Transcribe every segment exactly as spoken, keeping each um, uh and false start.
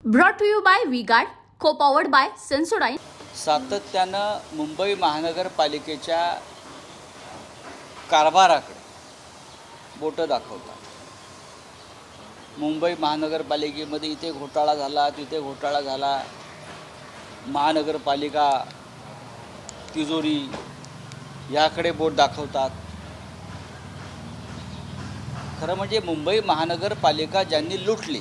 Brought to you by V-Guard, co-powered by Sensodyne. सातत्यानं मुंबई महानगरपालिकेच्या कारभाराकडे बोटं दाखवतात. मुंबई महानगरपालिकेमध्ये इथे घोटाळा झाला, तिथे घोटाळा झाला, महानगरपालिका तिजोरी याकडे बोट दाखवतात. खरं म्हणजे मुंबई महानगरपालिका ज्यांनी लुटली,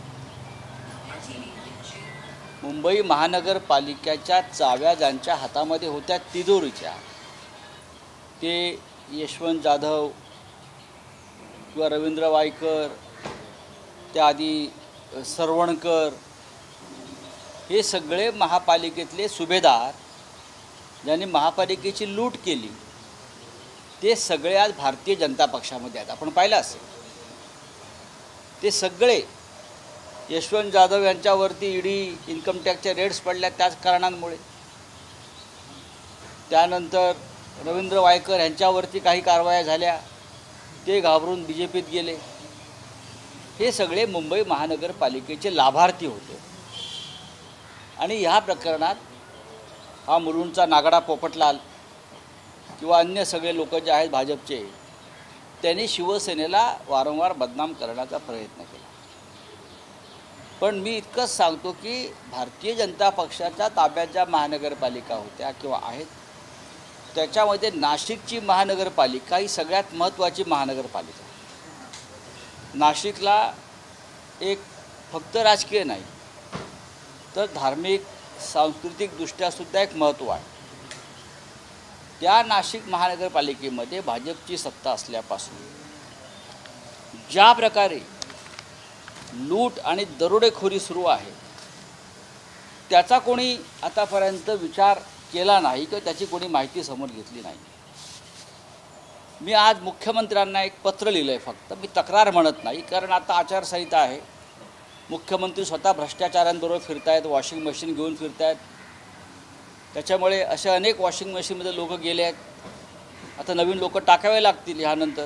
मुंबई महानगरपालिकेच्या चाव्या ज्यांच्या हातामध्ये होत्या तिजोरीच्या, ते यशवंत जाधव किंवा रवींद्र वायकर, त्याआधी सरवणकर, हे सगळे महापालिकेतले सुभेदार ज्यांनी महापालिकेची लूट केली, ते सगळे आज भारतीय जनता पक्षामध्ये आहेत. आपण पाहिलं असेल, ते सगळे यशवंत जाधव यांच्यावरती ईडी इन्कम टॅक्सच्या रेड्स पडल्या त्याच कारणांमुळे, त्यानंतर रवींद्र वायकर यांच्यावरती काही कारवाया झाल्या, ते घाबरून बी जे पीत गेले. हे सगळे मुंबई महानगरपालिकेचे लाभार्थी होते. आणि ह्या प्रकरणात हा मुलुंडचा नागडा पोपटलाल किंवा अन्य सगळे लोक जे आहेत भाजपचे, त्यांनी शिवसेनेला वारंवार बदनाम करण्याचा प्रयत्न केला. पण मी इतकंच सांगतो की भारतीय जनता पक्षाच्या ताब्यात ज्या महानगरपालिका होत्या किंवा आहेत, त्याच्यामध्ये नाशिकची महानगरपालिका ही सगळ्यात महत्त्वाची महानगरपालिका. नाशिकला एक फक्त राजकीय नाही तर धार्मिक सांस्कृतिकदृष्ट्यासुद्धा एक महत्त्व आहे. त्या नाशिक महानगरपालिकेमध्ये भाजपची सत्ता असल्यापासून ज्या प्रकारे लूट आणि दरोडेखोरी सुरू आहे, त्याचा कोणी आतापर्यंत विचार केला नाही किंवा त्याची कोणी माहिती समोर घेतली नाही. मी आज मुख्यमंत्र्यांना एक पत्र लिहिलं आहे. फक्त मी तक्रार म्हणत नाही, कारण आता आचारसंहिता आहे. मुख्यमंत्री स्वतः भ्रष्टाचारांबरोबर फिरत आहेत, वॉशिंग मशीन घेऊन फिरत आहेत. त्याच्यामुळे असे अनेक वॉशिंग मशीनमध्ये लोक गेले आहेत. आता नवीन लोक टाकावे लागतील ह्यानंतर.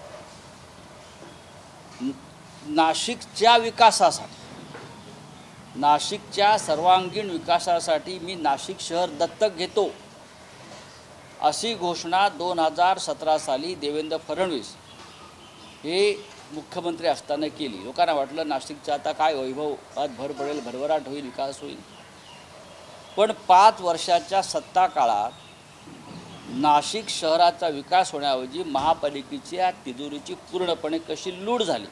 नाशिकच्या विकासासाठी, नाशिकच्या सर्वांगीण विकासासाठी मी नाशिक शहर दत्तक घेतो, अशी घोषणा दोन हजार सतरा साली देवेंद्र फडणवीस हे मुख्यमंत्री असताना केली. लोकांना वाटलं नाशिकचं आता काय वैभव, आज भर पडेल, भरभराट होईल, विकास होईल. पण पाच वर्षाच्या सत्ता काळात नाशिक शहराचा विकास होण्याऐवजी महापालिकेच्या तिजोरीची पूर्णपणे कशी लूट झाली.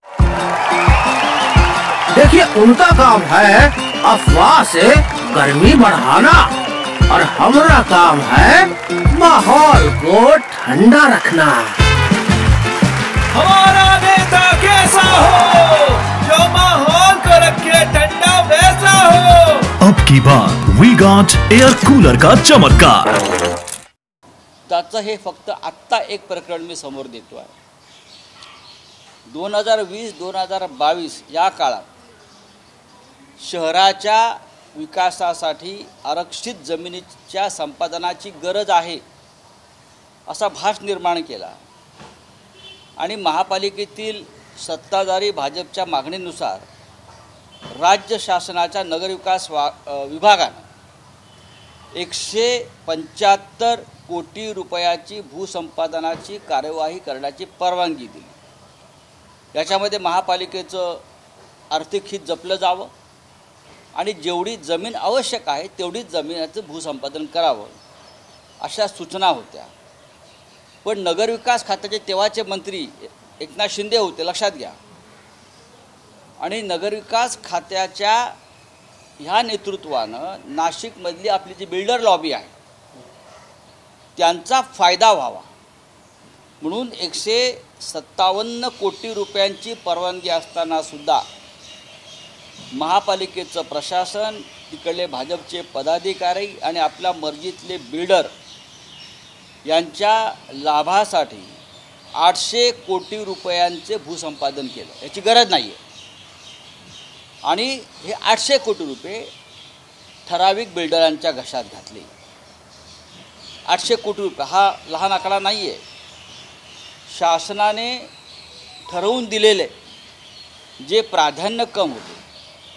देखिए, उनका काम है अफवाह से गर्मी बढ़ाना और हमारा काम है माहौल को ठंडा रखना. हमारा नेता कैसा हो जो माहौल को रखे ठंडा वैसा हो. अब की बार वी-गार्ड एयर कूलर का चमत्कार. त्याचं हे फक्त आत्ता एक प्रकरण मी समोर देतो आहे. दोन हजार वीस दोन हजार बावीस या काळात शहराच्या विकासासाठी आरक्षित जमिनीच्या संपादनाची गरज आहे असा भास निर्माण केला. आणि महापालिकेतील सत्ताधारी भाजपच्या मागणीनुसार राज्य शासनाच्या नगरविकास वा विभागानं एकशे पंच्याहत्तर कोटी रुपयाची भूसंपादनाची कार्यवाही करण्याची परवानगी दिली. याच्यामध्ये महापालिकेचं आर्थिक हित जपलं जावं आणि जेवढी जमीन आवश्यक आहे तेवढीच जमिनीचं भूसंपादन करावं अशा सूचना होत्या. पण नगरविकास खात्याचे तेव्हाचे मंत्री एकनाथ शिंदे होते, लक्षात घ्या. आणि नगरविकास खात्याच्या ह्या नेतृत्वानं नाशिकमधली आपली जी बिल्डर लॉबी आहे त्यांचा फायदा व्हावा म्हणून एकशे सत्तावन्न कोटी रुपयांची परवानगी असताना सुद्धा महापालिकेचं प्रशासन, तिकडले भाजपचे पदाधिकारी आणि आपल्या मर्जीतले बिल्डर यांच्या लाभासाठी आठशे कोटी रुपयांचे भूसंपादन केलं. याची गरज नाही आहे. आणि हे आठशे कोटी रुपये ठराविक बिल्डरांच्या घशात घातले. आठशे कोटी रुपये हा लहान आकडा नाही आहे. शासनाने ठरवून दिलेले जे प्राधान्यक्रम होते,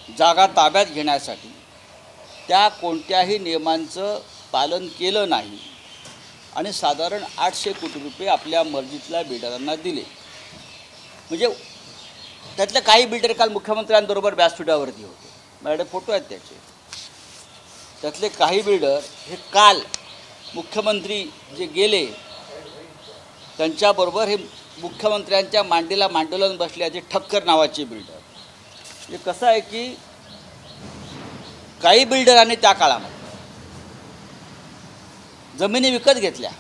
जागा ताब्यात घेण्यासाठी त्या कोणत्याही नियमांचं पालन केलं नाही आणि साधारण आठशे कोटी रुपये आपल्या मर्जीतल्या बिल्डरांना दिले. म्हणजे त्यातले काही बिल्डर काल मुख्यमंत्र्यांबरोबर व्यासपीठावरती होते, माझ्याकडे फोटो आहेत त्याचे. त्यातले काही बिल्डर हे काल मुख्यमंत्री जे गेले त्यांच्याबरोबर हे मुख्यमंत्र्यांच्या मांडीला मांडोलन बसल्याचे ठक्कर नावाचे बिल्डर. हे कसं आहे की काही बिल्डरांनी त्या काळामध्ये जमिनी विकत घेतल्या,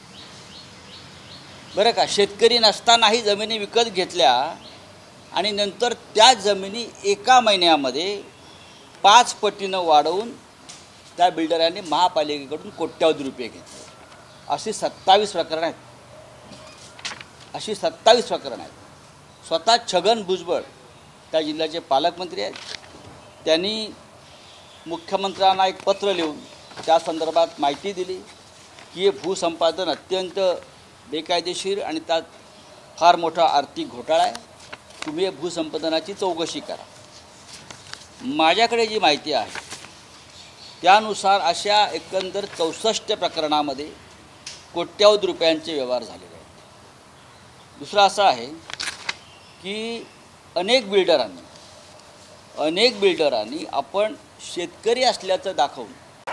बरं का, शेतकरी नसतानाही जमिनी विकत घेतल्या आणि नंतर त्या जमिनी एका महिन्यामध्ये पाच पटीनं वाढवून त्या बिल्डरांनी महापालिकेकडून कोट्यावधी रुपये घेतले. अशी सत्तावीस प्रकरणं आहेत, अशी सत्तावीस प्रकरणं आहेत. स्वतः छगन भुजबळ त्या जिल्ह्याचे पालकमंत्री आहेत, त्यांनी मुख्यमंत्र्यांना एक पत्र लिहून त्या संदर्भात माहिती दिली की हे भूसंपादन अत्यंत बेकायदेशीर आणि त्यात फार मोठा आर्थिक घोटाळा आहे, तुम्ही हे भूसंपादनाची चौकशी करा. माझ्याकडे जी माहिती आहे त्यानुसार अशा एकंदर चौसष्ट प्रकरणामध्ये कोट्यावधी रुपयांचे व्यवहार झालेले आहेत. दुसरं असं आहे की अनेक बिल्डरांनी अनेक बिल्डरांनी आपण शेतकरी असल्याचं दाखवून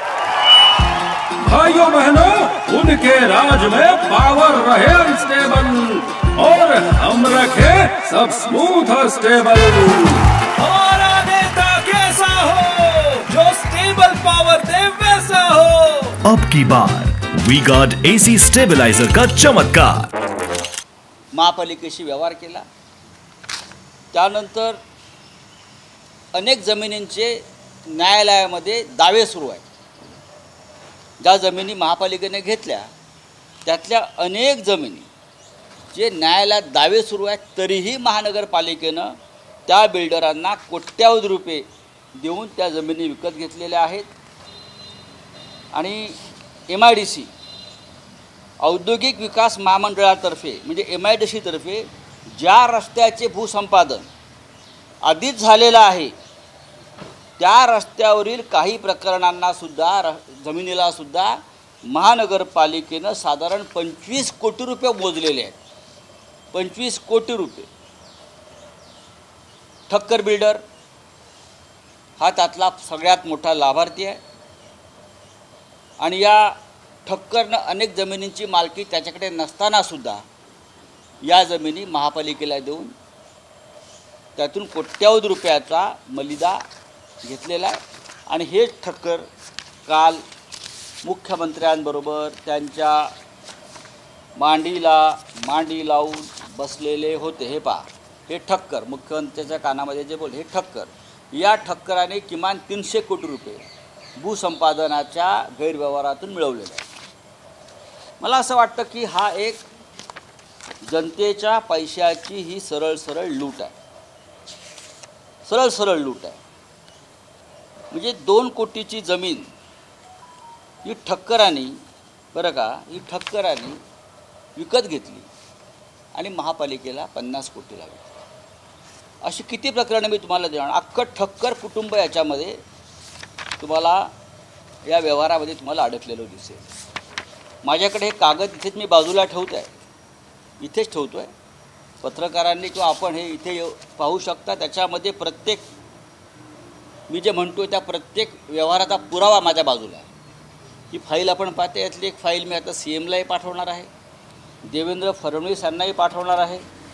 भाइयों बहनों, उनके राज में पावर रहे अनस्टेबल और हम रखे सब स्मूथ और स्टेबल. हमारा नेता कैसा हो जो स्टेबल पावर दे वैसा हो. अब की बार वी गार्ड एसी स्टेबलाइजर का चमत्कार. महापालिकेशी व्यवहार केला, त्यानंतर अनेक जमिनींचे न्यायालयामध्ये दावे सुरू आहेत. ज्या जमिनी महापालिकेने घेतल्या त्यातल्या अनेक जमिनी जे न्यायालयात दावे सुरू आहेत तरीही महानगरपालिकेनं त्या बिल्डरांना कोट्यावधी रुपये देऊन त्या जमिनी विकत घेतलेल्या आहेत. आणि एम आय डी सी औद्योगिक विकास महामंडळातर्फे म्हणजे एम आय डी सीतर्फे ज्या रस्त्याचे भूसंपादन आधीच झालेलं आहे त्या रस्त्यावरील काही प्रकरणांनासुद्धा र जमिनीलासुद्धा महानगरपालिकेनं साधारण पंचवीस कोटी रुपये मोजलेले आहेत. पंचवीस कोटी रुपये. ठक्कर बिल्डर हा त्यातला सगळ्यात मोठा लाभार्थी आहे आणि या ठक्करनं अनेक जमिनींची मालकी त्याच्याकडे नसतानासुद्धा या जमिनी महापालिकेला देऊन त्यातून कोट्यावधी रुपयाचा मलिदा घेतलेला आहे. आणि हे ठक्कर काल मुख्यमंत्र्यांबरोबर त्यांच्या मांडीला मांडी लावून बसलेले होते. हे पहा, हे ठक्कर मुख्यमंत्र्यांच्या कानामध्ये जे बोल हे ठक्कर, या ठक्कराने किमान तीनशे कोटी रुपये भूसंपादनाच्या गैरव्यवहारातून मिळवलेले आहे. मला असं वाटतं की हा एक जनतेच्या पैशाची ही सरळ सरळ लूट आहे, सरळ सरळ लूट आहे. म्हणजे दोन कोटीची जमीन ही ठक्करांनी, बरं का, ही ठक्करांनी विकत घेतली आणि महापालिकेला पन्नास कोटी लागली. अशी किती प्रकरणं मी तुम्हाला देणार. अख्खं ठक्कर कुटुंब याच्यामध्ये तुम्हाला या व्यवहारामध्ये तुम्हाला अडकलेलं दिसेल. माझ्याकडे हे कागद इथेच मी बाजूला ठेवतो आहे, इथेच ठेवतो आहे. पत्रकारांनी किंवा आपण हे इथे पाहू शकता. त्याच्यामध्ये प्रत्येक मी जे म्हणतो त्या प्रत्येक व्यवहाराचा पुरावा माझ्या बाजूला आहे. ही फाईल आपण पाहते, यातली एक फाईल मी आता सी एमलाही पाठवणार आहे, देवेंद्र फडणवीस यांनाही पाठवणार आहे.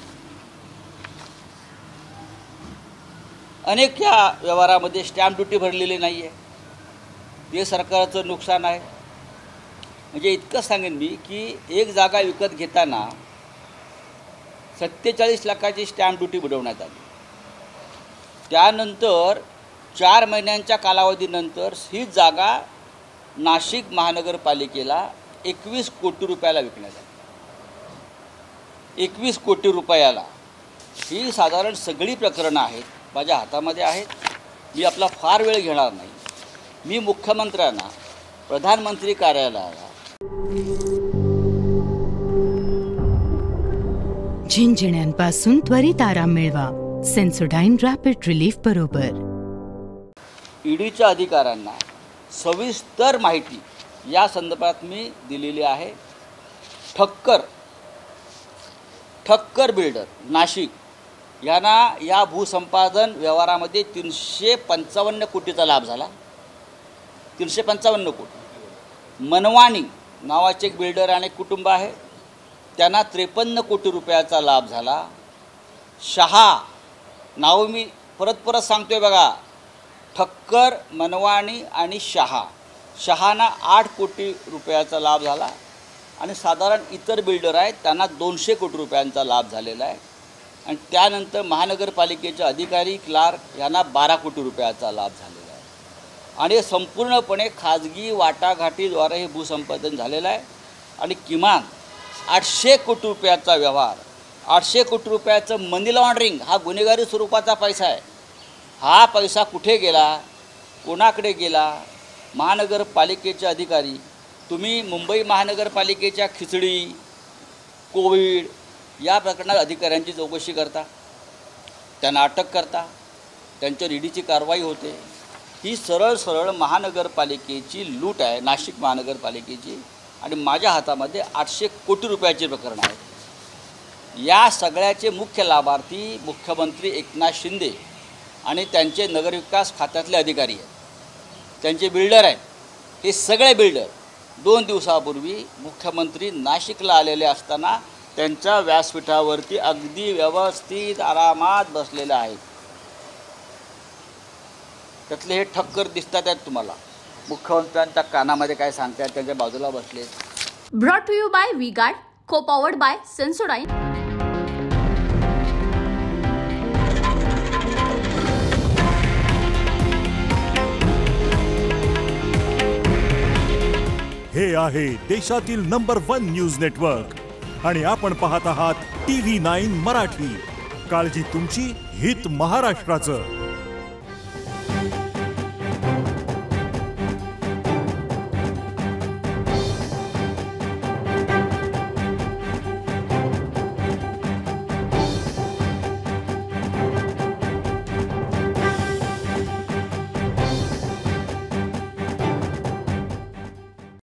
अनेक या व्यवहारामध्ये स्टॅम्प ड्युटी भरलेली नाही आहे, ते सरकारचं नुकसान आहे. म्हणजे इतकं सांगेन मी की एक जागा विकत घेताना सत्तेचाळीस लाखाची स्टॅम्प ड्युटी बुडवण्यात आली. त्यानंतर चार महिन्यांच्या कालावधीनंतर ही जागा नाशिक महानगरपालिकेला एकवीस कोटी रुपयाला विकण्यात आली. एकवीस कोटी रुपयाला. ही साधारण सगळी प्रकरणं आहेत, माझ्या हातामध्ये आहेत. मी आपला फार वेळ घेणार नाही. मी मुख्यमंत्र्यांना, प्रधानमंत्री कार्यालयाला झिंझिण्यांपासून त्वरित आराम मिळवा सेन्सोडाईन रॅपिड रिलीफ बरोबर. ईडीच्या अधिकाऱ्यांना सविस्तर माहिती या संदर्भात मी दिलेली आहे. ठक्कर ठक्कर बिल्डर नाशिक यांना या भूसंपादन व्यवहारामध्ये तीनशे पंचावन्न कोटीचा लाभ झाला. तीनशे पंचावन्न कोटी. मनवाणी नावाचे एक बिल्डर आणि कुटुंब आहे, त्यांना त्रेपन्न कोटी रुपयाचा लाभ झाला. शहा नाव मी परत परत सांगतोय बघा, ठक्कर, मनवाणी आणि शहा शहाना आठ कोटी रुपयाचा लाभ झाला आणि साधारण इतर बिल्डर आहेत त्यांना दोनशे कोटी रुपयांचा लाभ झालेला आहे. आणि त्यानंतर महानगरपालिकेचे अधिकारी क्लार्क यांना बारा कोटी रुपयाचा लाभ झालेला आहे. आणि संपूर्णपणे खाजगी वाटाघाटीद्वारे हे भूसंपादन झालेलं आहे. आणि किमान आठशे कोटी रुपयाचा व्यवहार, आठशे कोटी रुपयाचं मनी लॉन्ड्रिंग हा गुन्हेगारी स्वरूपाचा पैसा आहे. हा पैसा कुठे गेला, कोणाकडे गेला? महानगरपालिकेचे अधिकारी, तुम्ही मुंबई महानगरपालिकेच्या खिचडी, कोविड या प्रकरणात अधिकाऱ्यांची चौकशी करता, त्यांना अटक करता, त्यांच्यावर ईडीची कारवाई होते. ही सरळ सरळ महानगरपालिकेची लूट आहे, नाशिक महानगरपालिकेची. आणि माझ्या हातामध्ये आठशे कोटी रुपयाचे प्रकरण आहे. या सगळ्याचे मुख्य लाभार्थी मुख्यमंत्री एकनाथ शिंदे आणि त्यांचे नगरविकास खात्यातले अधिकारी आहेत, त्यांचे बिल्डर आहेत. हे सगळे बिल्डर दोन दिवसापूर्वी मुख्यमंत्री नाशिकला आलेले असताना त्यांच्या व्यासपीठावरती अगदी व्यवस्थित आरामात बसलेले आहेत. त्यातले हे ठक्कर दिसतात आहेत तुम्हाला. मुख्यमंत्र्यांच्या कानामध्ये काय सांगतात, त्यांच्या बाजूला बसले. Brought to you by V Guard, co powered by Sensodyne. हे आहे देशातील नंबर वन न्यूज नेटवर्क आणि आपण पाहत आहात टी व्ही नाईन मराठी. काळजी तुमची, हित महाराष्ट्राचं.